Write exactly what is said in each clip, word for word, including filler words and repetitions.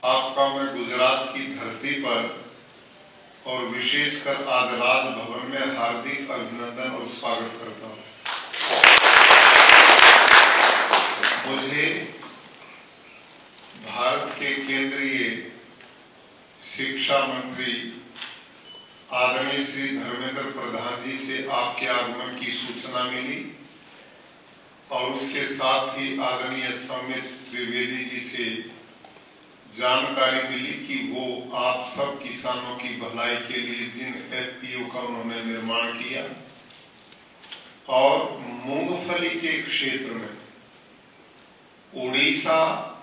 आपका मैं गुजरात की धरती पर और विशेषकर आज राजभवन में हार्दिक अभिनंदन और स्वागत करता हूं। मुझे भारत के केंद्रीय शिक्षा मंत्री आदरणीय श्री धर्मेंद्र प्रधान जी से आपके आगमन की सूचना मिली और उसके साथ ही आदरणीय सौमित्र त्रिवेदी जी से जानकारी मिली कि वो आप सब किसानों की भलाई के लिए जिन एफपीओ का उन्होंने निर्माण किया और मूंगफली के क्षेत्र में उड़ीसा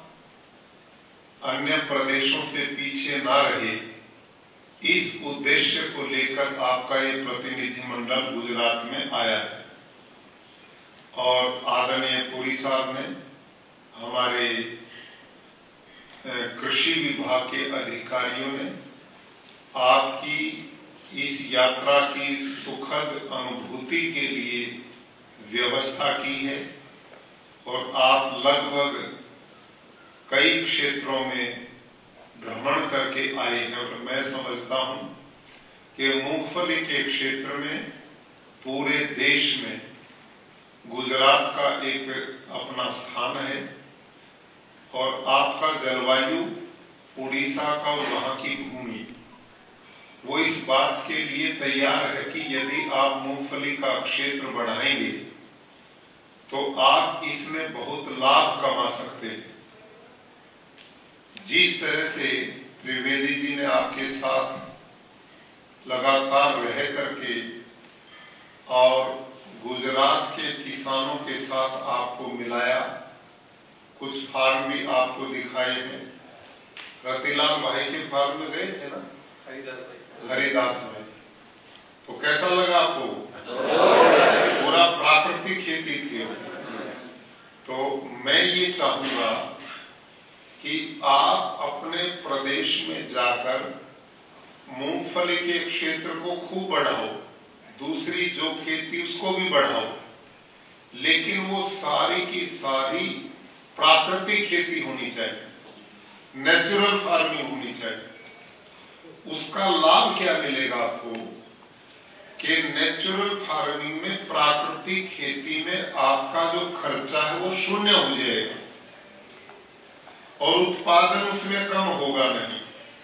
अन्य प्रदेशों से पीछे ना रहे, इस उद्देश्य को लेकर आपका ये प्रतिनिधिमंडल गुजरात में आया है और आदरणीय पुरी साहब ने हमारे कृषि विभाग के अधिकारियों ने आपकी इस यात्रा की सुखद अनुभूति के लिए व्यवस्था की है और आप लगभग कई क्षेत्रों में भ्रमण करके आए हैं और मैं समझता हूं कि मूंगफली के क्षेत्र में पूरे देश में गुजरात का एक अपना स्थान है और आपका जलवायु उड़ीसा का और वहां की भूमि वो इस बात के लिए तैयार है कि यदि आप मूंगफली का क्षेत्र बढ़ाएंगे तो आप इसमें बहुत लाभ कमा सकते हैं। जिस तरह से त्रिवेदी जी ने आपके साथ लगातार रह करके और गुजरात के किसानों के साथ आपको मिलाया, कुछ फार्म भी आपको दिखाए हैं। रतिलाल भाई के फार्म में गए थे ना, हरिदास भाई हरिदास भाई तो कैसा लगा आपको? पूरा प्राकृतिक खेती थी। तो मैं ये चाहूंगा कि आप अपने प्रदेश में जाकर मूंगफली के क्षेत्र को खूब बढ़ाओ, दूसरी जो खेती उसको भी बढ़ाओ, लेकिन वो सारी की सारी प्राकृतिक खेती होनी चाहिए, नेचुरल फार्मिंग होनी चाहिए। उसका लाभ क्या मिलेगा आपको कि नेचुरल फार्मिंग में, प्राकृतिक खेती में आपका जो खर्चा है वो शून्य हो जाएगा और उत्पादन उसमें कम होगा नहीं।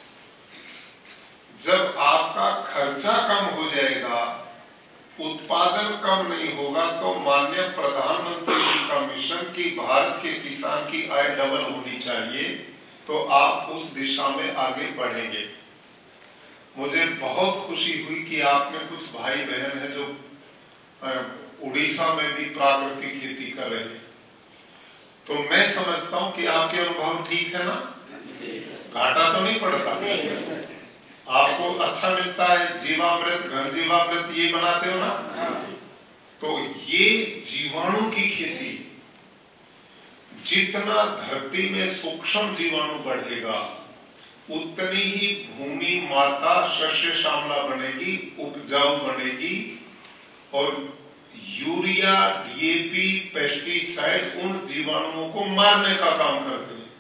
जब आपका खर्चा कम हो जाएगा, उत्पादन कम नहीं होगा, तो माननीय प्रधानमंत्री जी का मिशन कि भारत के किसान की आय डबल होनी चाहिए, तो आप उस दिशा में आगे बढ़ेंगे। मुझे बहुत खुशी हुई कि आप में कुछ भाई बहन है जो उड़ीसा में भी प्राकृतिक खेती कर रहे हैं। तो मैं समझता हूं कि आपके अनुभव ठीक है ना, घाटा तो नहीं पड़ता, आपको अच्छा मिलता है। जीवामृत, घन जीवामृत ये बनाते हो ना, तो ये जीवाणु की खेती, जितना धरती में सूक्ष्म जीवाणु बढ़ेगा उतनी ही भूमि माता शस्य श्यामला बनेगी, उपजाऊ बनेगी और यूरिया, डीएपी, पेस्टिसाइड उन जीवाणुओं को मारने का काम करते हैं।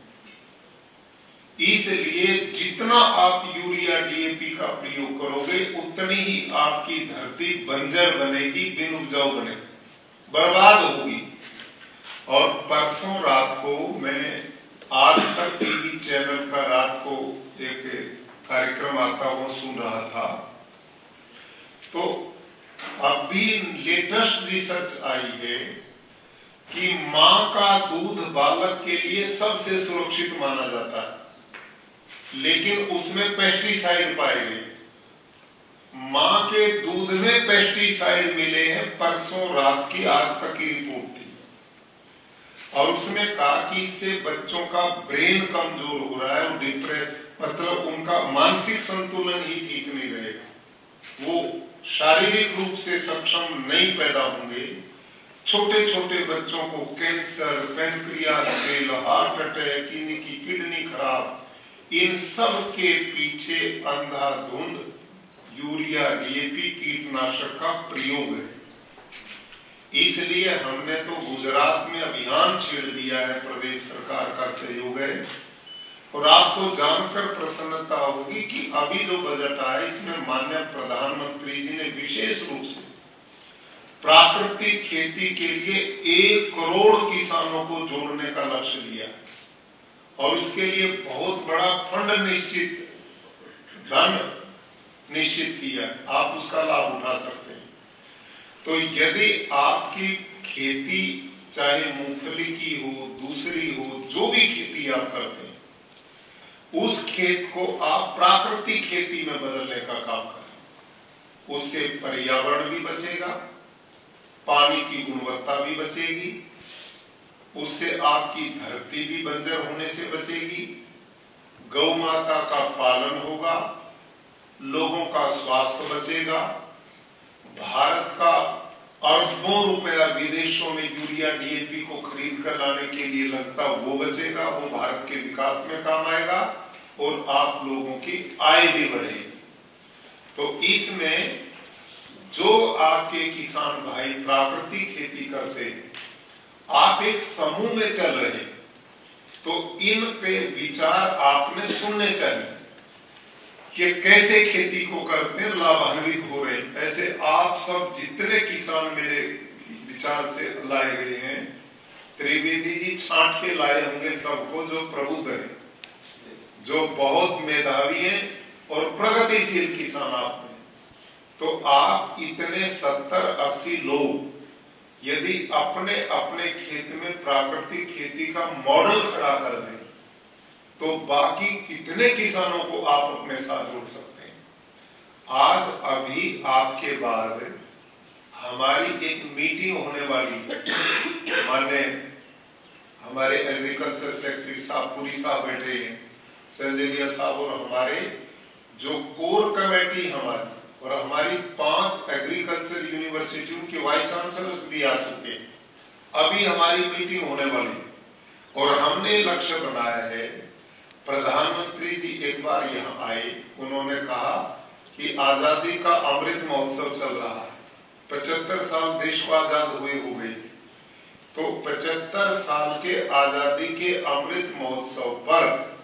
इसलिए जितना आप यूरिया, डीएपी का प्रयोग करोगे उतनी ही आपकी धरती बंजर बनेगी, बिन उपजाऊ बनेगी, बर्बाद होगी। और परसों रात को मैं आज तक टीवी चैनल का रात को एक कार्यक्रम आता वो सुन रहा था, तो अभी लेटेस्ट रिसर्च आई है कि मां का दूध बालक के लिए सबसे सुरक्षित माना जाता है, लेकिन उसमें पेस्टिसाइड पाए गए। मां के दूध में पेस्टिसाइड मिले हैं, परसों रात की आज तक की रिपोर्ट थी और उसमें कहा कि इससे बच्चों का ब्रेन कमजोर हो रहा है और डिप्रेस, मतलब उनका मानसिक संतुलन ही ठीक नहीं रहेगा, वो शारीरिक रूप से सक्षम नहीं पैदा होंगे। छोटे छोटे बच्चों को cancer, pancreas fail, heart attack, इनकी किडनी खराब, इन सब के पीछे अंधाधुंध यूरिया, डीएपी कीटनाशक का प्रयोग है। इसलिए हमने तो गुजरात में अभियान छेड़ दिया है, प्रदेश सरकार का सहयोग है और आपको जानकर प्रसन्नता होगी कि अभी जो बजट आया इसमें माननीय प्रधानमंत्री जी ने विशेष रूप से प्राकृतिक खेती के लिए एक करोड़ किसानों को जोड़ने का लक्ष्य लिया है और इसके लिए बहुत बड़ा फंड निश्चित धन निश्चित किया है। आप उसका लाभ उठा सकते हैं। तो यदि आपकी खेती चाहे मूंगफली की हो, दूसरी हो, जो भी खेती आप करते हैं, उस खेत को आप प्राकृतिक खेती में बदलने का काम करें। उससे पर्यावरण भी बचेगा, पानी की गुणवत्ता भी बचेगी, उससे आपकी धरती भी बंजर होने से बचेगी, गौ माता का पालन होगा, लोगों का स्वास्थ्य बचेगा, भारत का अरबों रुपया विदेशों में यूरिया डीएपी को खरीद कर लाने के लिए लगता वो बचेगा, वो भारत के विकास में काम आएगा और आप लोगों की आय भी बढ़ेगी। तो इसमें जो आपके किसान भाई प्राकृतिक खेती करते हैं, आप एक समूह में चल रहे हैं, तो इन पे विचार आपने सुनने चाहिए कि कैसे खेती को करते हैं, लाभान्वित हो रहे हैं। ऐसे आप सब जितने किसान मेरे विचार से लाए गए हैं, त्रिवेदी जी छांट के लाए होंगे सबको जो प्रबुद्ध है, जो बहुत मेधावी हैं और प्रगतिशील किसान आप हैं। तो आप इतने सत्तर अस्सी लोग यदि अपने अपने खेत में प्राकृतिक खेती का मॉडल खड़ा कर दें, तो बाकी कितने किसानों को आप अपने साथ जोड़ सकते हैं। आज अभी आपके बाद हमारी एक मीटिंग होने वाली है। माननीय हमारे एग्रीकल्चर सेक्रेटरी साहब पुरी साहब बैठे हैं, संजय साहब, और हमारे जो कोर कमेटी हमारी और हमारी पांच एग्रीकल्चर यूनिवर्सिटियों के वाइस चांसलर्स भी आ चुके हैं। अभी हमारी मीटिंग होने वाली है और हमने लक्ष्य बनाया है। प्रधानमंत्री जी एक बार यहाँ आए, उन्होंने कहा कि आजादी का अमृत महोत्सव चल रहा है, पचहत्तर साल देश को आजाद हुए हो गए, तो पचहत्तर साल के आजादी के अमृत महोत्सव पर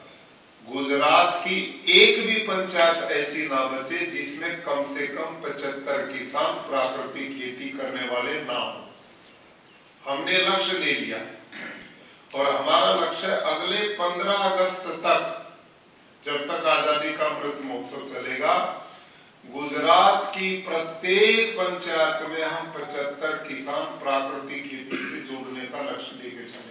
गुजरात की एक भी पंचायत ऐसी ना बचे जिसमें कम से कम पचहत्तर किसान प्राकृतिक खेती करने वाले ना हो। हमने लक्ष्य ले लिया है और हमारा लक्ष्य अगले पंद्रह अगस्त तक, जब तक आजादी का अमृत महोत्सव चलेगा, गुजरात की प्रत्येक पंचायत में हम पचहत्तर किसान प्राकृतिक खेती से जोड़ने का लक्ष्य लेके चले।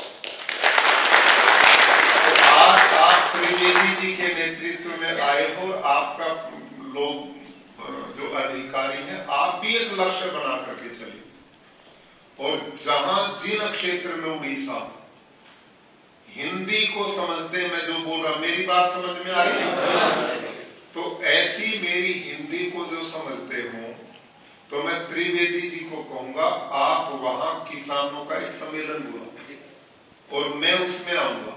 तो आज आप त्रिवेदी जी के नेतृत्व में आए हो और आपका लोग जो अधिकारी हैं, आप भी एक लक्ष्य बना करके चलिए। और जहां जिन क्षेत्र में उड़ीसा हिंदी को समझते, मैं जो बोल रहा, मेरी बात समझ में आ रही है, तो ऐसी मेरी हिंदी को जो समझते हो, तो मैं त्रिवेदी जी को कहूंगा आप वहां किसानों का एक सम्मेलन बुलाओ और मैं उसमें आऊंगा।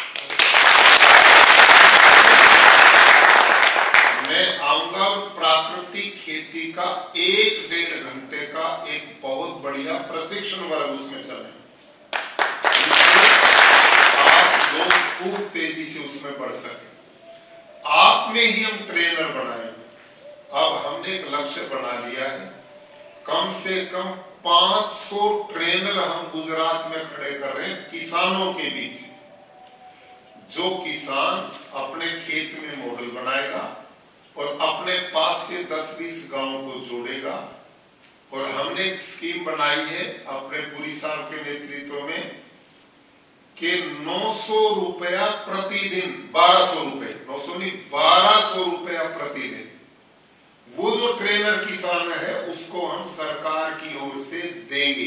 मैं आऊंगा और प्राकृतिक खेती का एक डेढ़ घंटे का एक बहुत बढ़िया प्रशिक्षण वर्ग उसमें चले, आप लोग खूब तेजी से उसमें बढ़ सके। आप में ही हम ट्रेनर बनाएंगे। अब हमने एक लक्ष्य बना लिया है, कम से कम पांच सौ ट्रेनर हम गुजरात में खड़े कर रहे हैं किसानों के बीच, जो किसान अपने खेत में मॉडल बनाएगा और अपने पास के दस बीस गांव को जोड़ेगा। और हमने एक स्कीम बनाई है अपने पुरी साहब के नेतृत्व में कि नौ सौ रुपया प्रतिदिन, बारह सौ रुपए, नौ सौ नहीं बारह सौ रुपया प्रतिदिन, वो जो ट्रेनर किसान है उसको हम सरकार की ओर से देंगे।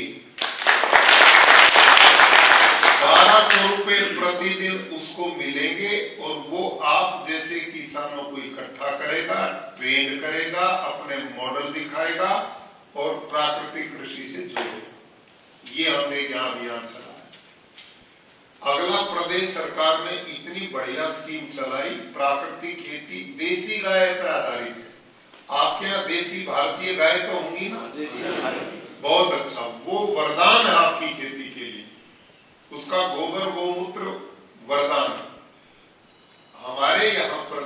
बारह सौ रुपए प्रतिदिन उसको मिलेंगे और वो आप जैसे किसानों को इकट्ठा करेगा, ट्रेन करेगा, अपने मॉडल दिखाएगा और प्राकृतिक कृषि से जोड़ेगा। ये हमने यहाँ अभियान चला। अगला, प्रदेश सरकार ने इतनी बढ़िया स्कीम चलाई, प्राकृतिक खेती देसी गाय पर आधारित है। आपके यहाँ देसी भारतीय गाय तो होंगी ना? बहुत अच्छा, वो वरदान है आपकी खेती के लिए, उसका गोबर गोमूत्र वरदान है।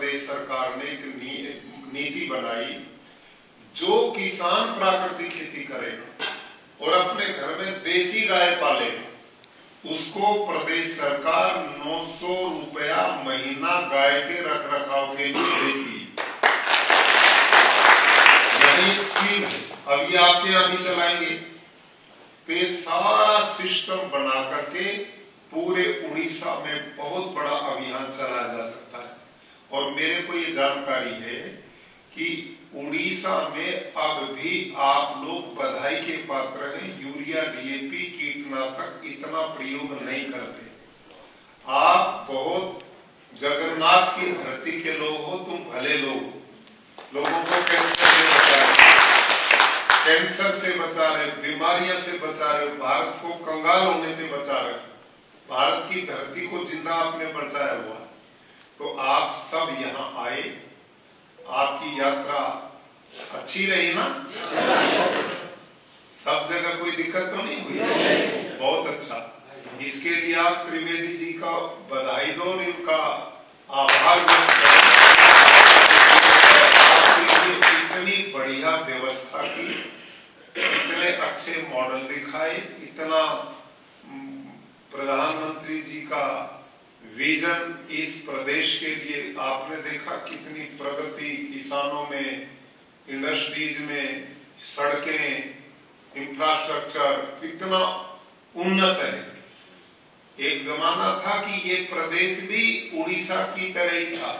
प्रदेश सरकार ने एक नी, नीति बनाई, जो किसान प्राकृतिक खेती करेगा और अपने घर में देसी गाय पालेगा, उसको प्रदेश सरकार नौ सौ रुपया महीना गाय के रख रखाव के लिए देती है। यही स्कीम है, अब ये आपके यहाँ भी चलाएंगे। तो ये सारा सिस्टम बना करके पूरे उड़ीसा में बहुत बड़ा अभियान चलाया जा सकता है। और मेरे को ये जानकारी है कि उड़ीसा में अब भी आप लोग बधाई के पात्र हैं, यूरिया डीएपी कीटनाशक इतना प्रयोग नहीं करते। आप बहुत जगन्नाथ की धरती के लोग हो, तुम भले लोग, लोगों को कैंसर से बचा रहे, कैंसर से बचा रहे, बीमारियां से बचा रहे, भारत को कंगाल होने से बचा रहे, भारत की धरती को जिंदा आपने बचाया हुआ। तो आप सब यहाँ आए, आपकी यात्रा अच्छी रही ना? सब जगह कोई दिक्कत तो नहीं हुई? बहुत अच्छा। इसके लिए आप त्रिवेदी जी का बधाई दो और इनका आभार व्यक्त करें। आपके लिए इतनी बढ़िया व्यवस्था की, इतने अच्छे मॉडल दिखाए, इतना प्रधानमंत्री जी का विजन इस प्रदेश के लिए आपने देखा, कितनी प्रगति किसानों में, इंडस्ट्रीज में, सड़कें, इंफ्रास्ट्रक्चर कितना उन्नत है। एक जमाना था कि ये प्रदेश भी उड़ीसा की तरह ही था,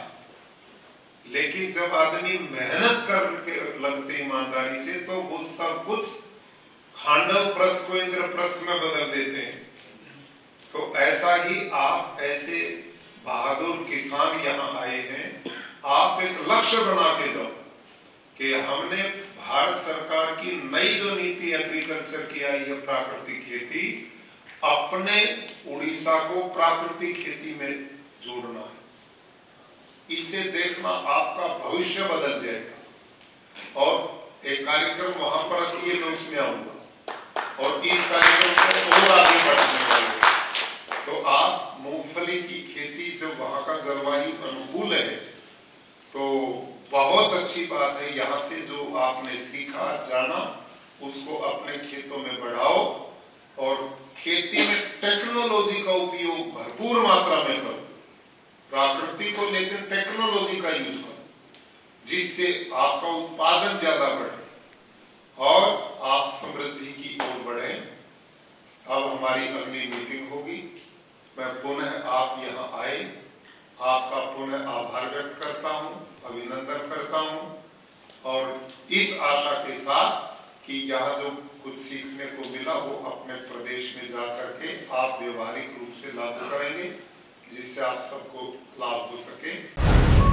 लेकिन जब आदमी मेहनत करके लगते ईमानदारी से, तो वो सब कुछ खांडव प्रस्थ को इंद्रप्रस्थ में बदल देते हैं। तो ऐसा ही आप ऐसे बहादुर किसान यहाँ आए हैं, आप एक लक्ष्य बना के जाओ कि हमने भारत सरकार की नई जो नीति एग्रीकल्चर की आई है, प्राकृतिक खेती, अपने उड़ीसा को प्राकृतिक खेती में जोड़ना है। इससे देखना आपका भविष्य बदल जाएगा। और एक कार्यक्रम वहां पर रखिए, मैं उसमें आऊंगा और इस कार्यक्रम को और आगे बढ़ाने वाले। तो आप मूंगफली की खेती, जब वहां का जलवायु अनुकूल है, तो बहुत अच्छी बात है। यहाँ से जो आपने सीखा, जाना, उसको अपने खेतों में बढ़ाओ और खेती में टेक्नोलॉजी का उपयोग भरपूर मात्रा में करो। प्राकृतिक को लेकर टेक्नोलॉजी का यूज करो, जिससे आपका उत्पादन ज्यादा बढ़े और आप समृद्धि की ओर बढ़े। अब हमारी अगली मीटिंग होगी। मैं पुनः आप यहाँ आए, आपका पुनः आभार व्यक्त करता हूँ, अभिनंदन करता हूँ और इस आशा के साथ कि यहाँ जो कुछ सीखने को मिला वो अपने प्रदेश में जा करके आप व्यवहारिक रूप से लागू करेंगे, जिससे आप सबको लाभ हो सके।